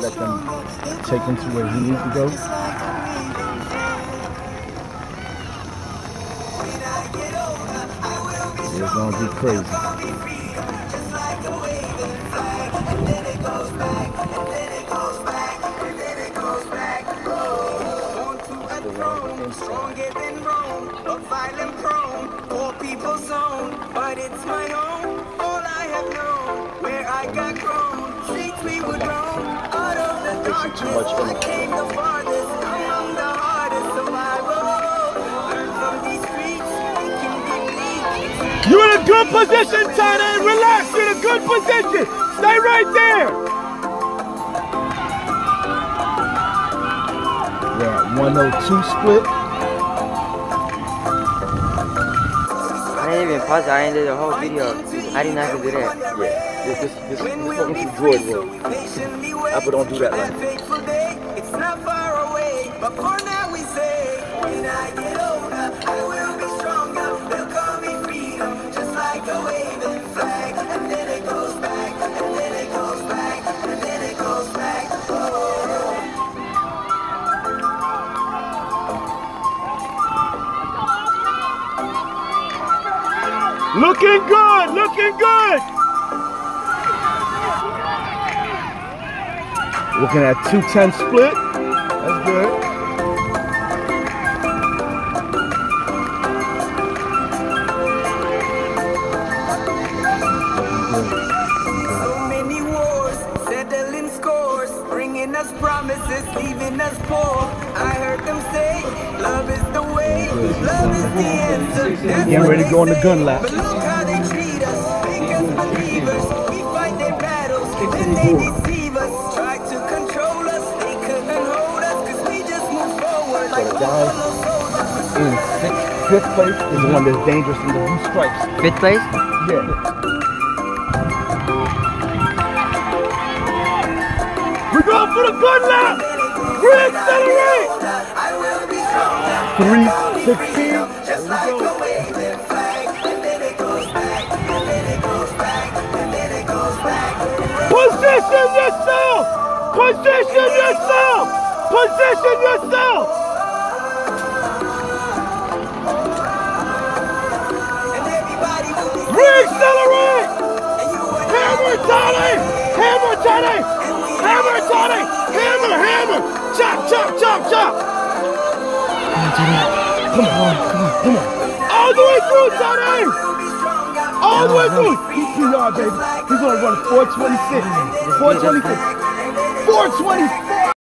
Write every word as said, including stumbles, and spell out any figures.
let them take him to where he needs to go. It's gonna be crazy. Stronger than Rome, a violent prone, poor people's zone, but it's my own, all I have known, where I got grown, streets we would roam, out of the darkness, I came the farthest, I'm the hardest survivor, learn from these streets, thinking deeply. You're in a good position, tight end, relax, you're in a good position, stay right there. Yeah, one oh two split. I didn't even pause it. I ended the whole video. I didn't have to do that. Yeah, this this this this fucking through droid room. Apple don't do that like. It's not far away, but for now we say, when I get older, I will be stronger. They'll call me freedom, just like a waving flag. And then it goes back, and then it goes back, and then it goes back. Oh. Looking good, looking good. Looking at two ten split. That's good. So many wars, settling scores, bringing us promises, leaving us poor. I heard them say, love is the way, love is the answer. Getting ready to go on the gun lap. But look how they treat us, make us believers. We fight their battles, then they deceive us. Try to control us, they couldn't hold us, cause we just move forward like So the guy in sixth, fifth place is the one that's dangerous in the blue stripes. Fifth place? Yeah. We're going for the gun lap! Re-accelerate! three sixteen. just like a waving flag. And then it goes back, and then it goes back, and then it goes back. Position yourself! Position yourself! Position yourself! And everybody will be Re-accelerate! and you and Hammer, Tony! Hammer, Tony! Hammer, Tony! Hammer, hammer! Chop, chop, chop, chop! Come on, come on, come on. All the way through, Tony! All the way through! He's P R, baby. He's gonna run four twenty-six. four twenty-six. four twenty-four!